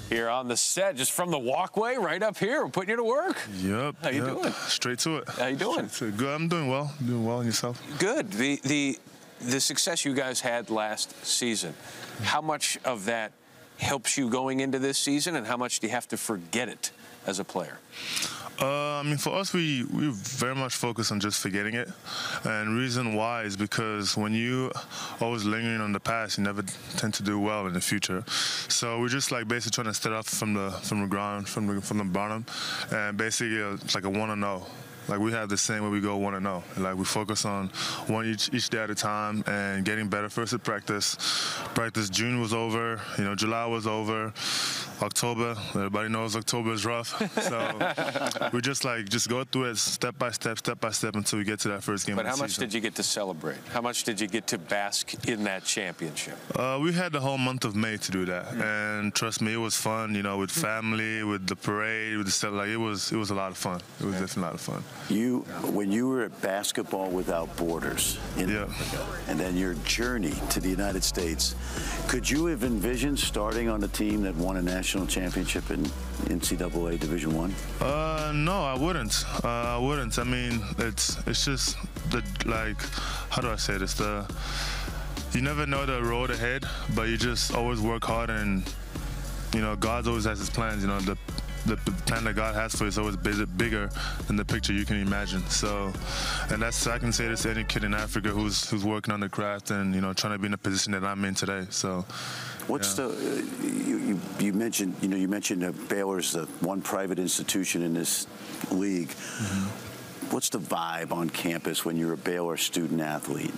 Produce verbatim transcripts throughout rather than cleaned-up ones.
here on the set, just from the walkway right up here. We're putting you to work. Yep. How you yep. doing? Straight to it. How you doing? Good. I'm doing well. Doing well. And yourself? Good. The the the success you guys had last season, how much of that helps you going into this season, and how much do you have to forget it as a player? Uh, I mean, for us, we, we very much focus on just forgetting it. And reason why is because when you always lingering on the past, you never tend to do well in the future. So we're just like basically trying to start off from the from the ground, from the, from the bottom, and basically uh, it's like a one and oh. Like we have the same way we go one and oh. Like we focus on one each each day at a time and getting better. First at practice. Practice June was over. You know, July was over. October, everybody knows October is rough. So we just like just go through it step by step, step by step until we get to that first game. But of the how much season. did you get to celebrate? How much did you get to bask in that championship? Uh, we had the whole month of May to do that, mm. and trust me, it was fun. You know, with family, with the parade, with the stuff. Like it was, it was a lot of fun. It was yeah. definitely a lot of fun. You, when you were at Basketball Without Borders in yeah. Africa, and then your journey to the United States, could you have envisioned starting on a team that won a national championship in N C double A Division One? Uh, no, I wouldn't. Uh, I wouldn't. I mean, it's it's just the like, how do I say this? The you never know the road ahead, but you just always work hard, and you know, God always has His plans. You know, the the plan that God has for you is always bigger than the picture you can imagine. So, and that's I can say this to any kid in Africa who's who's working on the craft and you know trying to be in the position that I'm in today. So. What's yeah. the uh, you, you you mentioned you know you mentioned uh, Baylor's the one private institution in this league. Mm-hmm. What's the vibe on campus when you're a Baylor student athlete?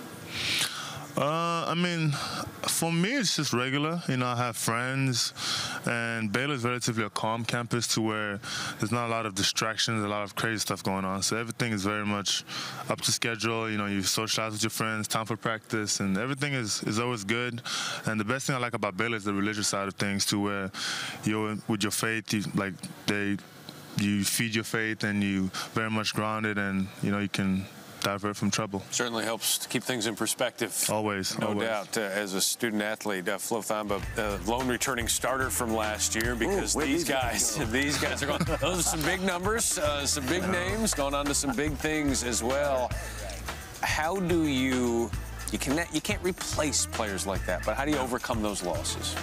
Uh, I mean, for me, it's just regular. You know, I have friends, and Baylor is relatively a calm campus to where there's not a lot of distractions, a lot of crazy stuff going on. So everything is very much up to schedule. You know, you socialize with your friends, time for practice, and everything is, is always good. And the best thing I like about Baylor is the religious side of things, to where you're with your faith, you, like they, you feed your faith, and you very much grounded, and you know you can divert from trouble. Certainly helps to keep things in perspective. Always, no always. doubt. Uh, as a student athlete, uh, Flo Thamba, uh, lone returning starter from last year, because Ooh, these guys, these guys are going. Those are some big numbers, uh, some big names, going on to some big things as well. How do you? You can you can't replace players like that, but how do you overcome those losses?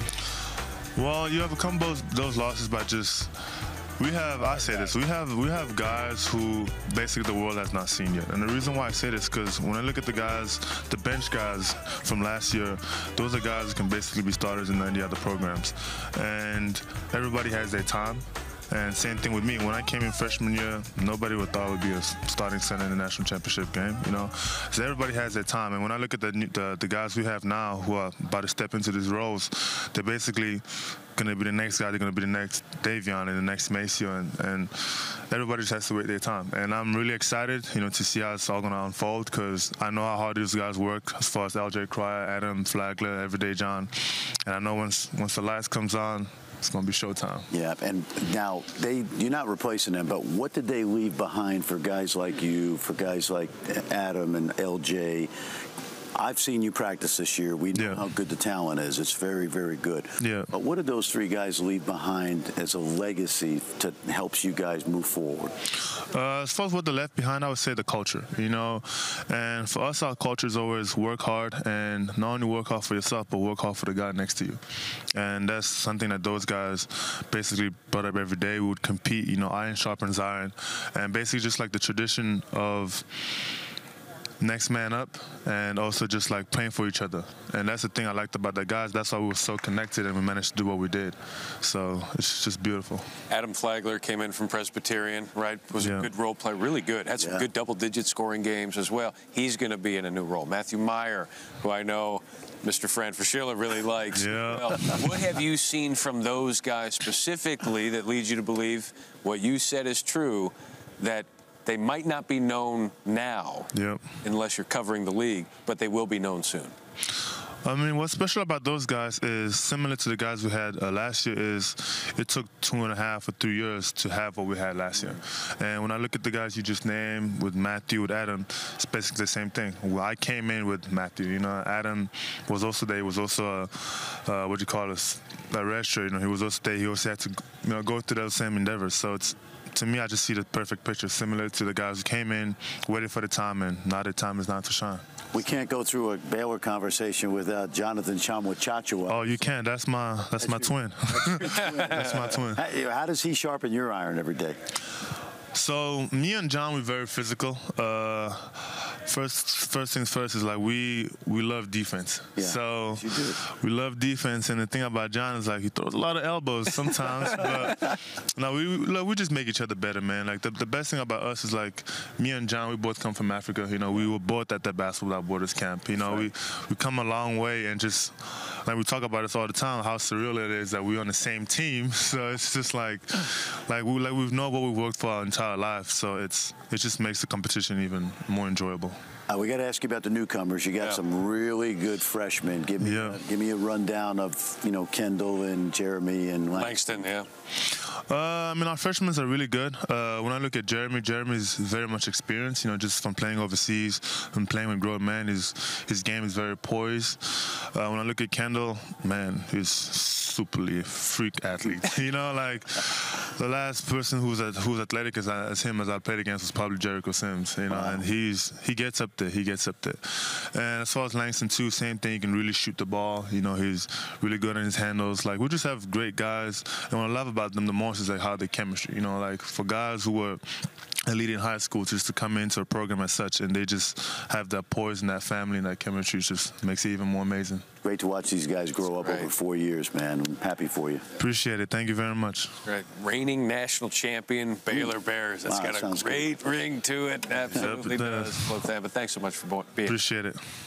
Well, you overcome those those losses by just. We have, I say this, we have we have guys who basically the world has not seen yet. And the reason why I say this, because when I look at the guys, the bench guys from last year, those are guys who can basically be starters in any other programs. And everybody has their time. And same thing with me. When I came in freshman year, nobody would thought I would be a starting center in the national championship game, you know. So everybody has their time. And when I look at the the, the guys we have now who are about to step into these roles, they're basically going to be the next guy. They're going to be the next Davion and the next Maceo, and, and everybody just has to wait their time. And I'm really excited, you know, to see how it's all going to unfold, because I know how hard these guys work as far as L J Cryer, Adam Flagler, Everyday John. And I know once once the lights comes on, it's going to be showtime. Yeah, and now they you're not replacing them, but what did they leave behind for guys like you, for guys like Adam and L J? I've seen you practice this year. We know yeah. how good the talent is. It's very, very good. Yeah. But what did those three guys leave behind as a legacy to helps you guys move forward? Uh, as far as what they left behind, I would say the culture, you know. And for us, our culture is always work hard, and not only work hard for yourself, but work hard for the guy next to you. And that's something that those guys basically brought up every day. We would compete, you know, iron sharpens iron. And basically just like the tradition of next man up, and also just like playing for each other. And that's the thing I liked about the guys. That's why we were so connected and we managed to do what we did. So it's just beautiful. Adam Flagler came in from Presbyterian, right? Was yeah. a good role player, really good. Had some yeah. good double-digit scoring games as well. He's going to be in a new role. Matthew Meyer, who I know Mister Fran Fraschilla really likes. Yeah. Well, what have you seen from those guys specifically that leads you to believe what you said is true, that they might not be known now yep. unless you're covering the league, but they will be known soon? I mean, what's special about those guys is similar to the guys we had uh, last year is it took two and a half or three years to have what we had last year. And when I look at the guys you just named, with Matthew, with Adam, it's basically the same thing. Well, I came in with Matthew, you know, Adam was also there. He was also, a, uh, what do you call this, a redshirt, you know, he was also there. He also had to, you know, go through those same endeavors. So it's, to me, I just see the perfect picture, similar to the guys who came in, waited for the time, and now the time is now to shine. We can't go through a Baylor conversation without Jonathan Chamwa-Chachua. Oh, you can. That's my that's, that's my your, twin. That's, twin. That's my twin. How, how does he sharpen your iron every day? So me and John, we're very physical. Uh, first, first things first is like we we love defense. Yeah, so you do. we love defense, and the thing about John is like he throws a lot of elbows sometimes, but no, we look, we just make each other better, man. Like the, the best thing about us is like me and John, we both come from Africa. You know, we were both at the Basketball Without Borders camp. You know, right. we we come a long way, and just like we talk about this all the time, how surreal it is that we're on the same team. So it's just like like we like we know what we worked for our entire life. So it's it just makes the competition even more enjoyable. Uh, we got to ask you about the newcomers. You got yeah. some really good freshmen. Give me, yeah. uh, give me a rundown of you know Kendall and Jeremy and Langston. Langston. Yeah. Uh, I mean, our freshmen are really good. Uh, when I look at Jeremy, Jeremy's very much experienced. You know, just from playing overseas and playing with grown men, his his game is very poised. Uh, when I look at Kendall, man, he's superly freak athlete. You know, like the last person who's at, who's athletic as, as him as I played against was probably Jericho Sims. You know, wow. and he's he gets up there. He gets up there. And as far as Langston too, same thing. He can really shoot the ball. You know, he's really good on his handles. Like we just have great guys. And what I love about them the most is like how they chemistry. You know, like for guys who were elite in high school, just to come into a program as such, and they just have that poise and that family and that chemistry, just makes it even more amazing. Great to watch these guys grow up right. over four years, man. I'm happy for you. Appreciate it. Thank you very much. Right. Reigning national champion, Baylor Bears. That's wow, got a great good. ring to it. Absolutely yep, it does. does. Flo Thamba, thanks so much for being here. Appreciate it.